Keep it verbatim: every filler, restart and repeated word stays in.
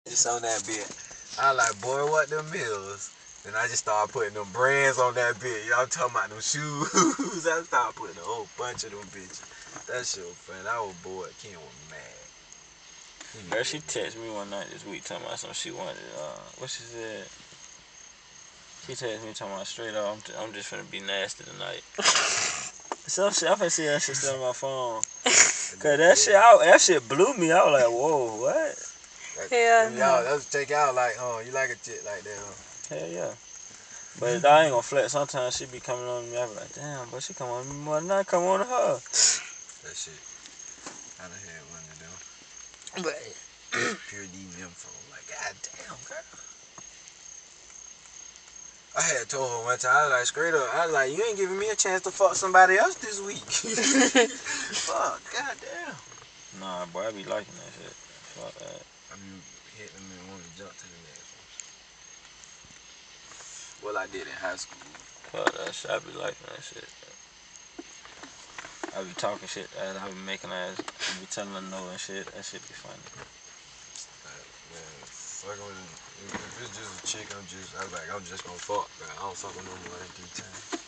Just on that bit. I like, boy, what them bills? Then I just started putting them brands on that bit. Y'all talking about them shoes. I started putting a whole bunch of them bitches. That shit was fun. I was bored. Ken was mad. Girl, she texted me one night this week talking about something she wanted. Uh, what she said? She texted me talking about straight up, I'm, t I'm just finna be nasty tonight. Some shit, I'm finna see that shit still on my phone. Cause that shit, I, that shit blew me. I was like, whoa, what? Hell no. Y'all, that was take out like, oh, you like a chick like that, huh? Hell yeah. But I ain't gonna flex. Sometimes she be coming on me. I be like, damn, but she come on me more than I come on to her. That shit. I done had one of them. But Pure D nympho. Like, god damn, girl. I had told her one time, I was like, straight up, I was like, you ain't giving me a chance to fuck somebody else this week. Fuck, god damn. Nah, boy, I be liking that shit. Fuck that. I be hitting them and wanting to jump to the next one. Well, I did in high school. Fuck that shit. I be liking that shit. I be talking shit and I be making ass, I be telling her no and shit. That shit be funny. Like, man, fuck with, if it's just a chick, I'm just, I was like, I'm just gonna fuck, man. I don't fuck with no more than three times.